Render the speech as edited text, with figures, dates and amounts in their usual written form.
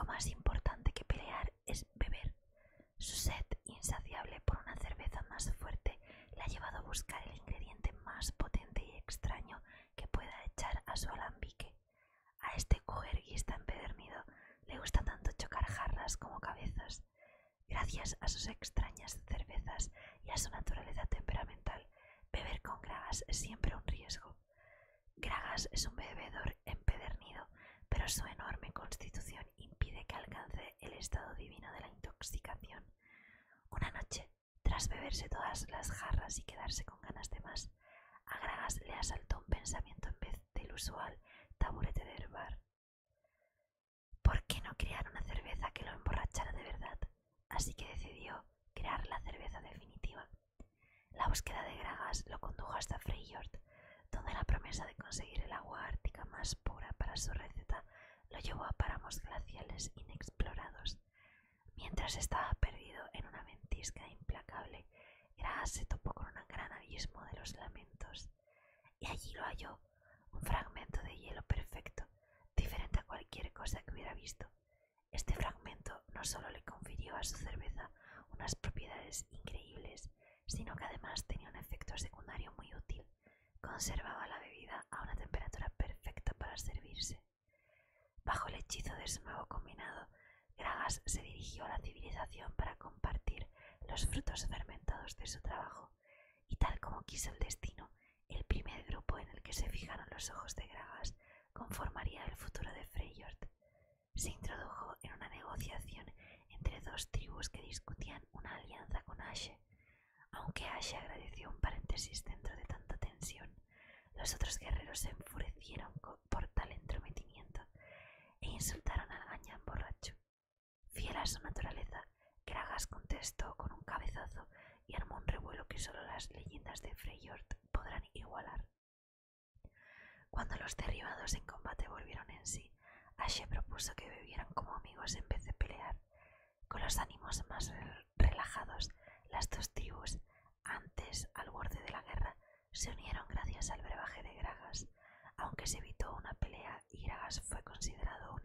Algo más importante que pelear es beber. Su sed insaciable por una cerveza más fuerte le ha llevado a buscar el ingrediente más potente y extraño que pueda echar a su alambique. A este juerguista empedernido le gusta tanto chocar jarras como cabezas. Gracias a sus extrañas cervezas y a su naturaleza temperamental, beber con Gragas es siempre un riesgo. Gragas es un bebedor empedernido, pero su enorme constitución impide que alcance el estado divino de la intoxicación. Una noche, tras beberse todas las jarras y quedarse con ganas de más, a Gragas le asaltó un pensamiento en vez del usual taburete del bar. ¿Por qué no crear una cerveza que lo emborrachara de verdad? Así que decidió crear la cerveza definitiva. La búsqueda de Gragas lo condujo hasta Freyjord, donde la promesa de conseguir el agua ártica más pura para su receta lo llevó a páramos glaciales inexplorados. Mientras estaba perdido en una ventisca implacable, Gragas se topó con un gran abismo de los lamentos, y allí lo halló, un fragmento de hielo perfecto, diferente a cualquier cosa que hubiera visto. Este fragmento no solo le confirió a su cerveza unas propiedades increíbles, sino que además tenía un efecto secundario muy útil. Conservaba la bebida a una temperatura perfecta para servirse. Bajo el hechizo de su nuevo combinado, Gragas se dirigió a la civilización para compartir los frutos fermentados de su trabajo, y tal como quiso el destino, el primer grupo en el que se fijaron los ojos de Gragas conformaría el futuro de Freyjord. Se introdujo en una negociación entre dos tribus que discutían una alianza con Ashe. Aunque Ashe agradeció un paréntesis dentro de tanta tensión, los otros guerreros se enfurecieron por tal entrometimiento e insultaron al gañán borracho. Fiel a su naturaleza, Gragas contestó con un cabezazo y armó un revuelo que solo las leyendas de Freyjord podrán igualar. Cuando los derribados en combate volvieron en sí, Ashe propuso que bebieran como amigos en vez de pelear. Con los ánimos más relajados, las dos tribus, antes al borde de la guerra, se unieron gracias al brebaje de Gragas. Aunque se evitó una pelea y Gragas fue considerado un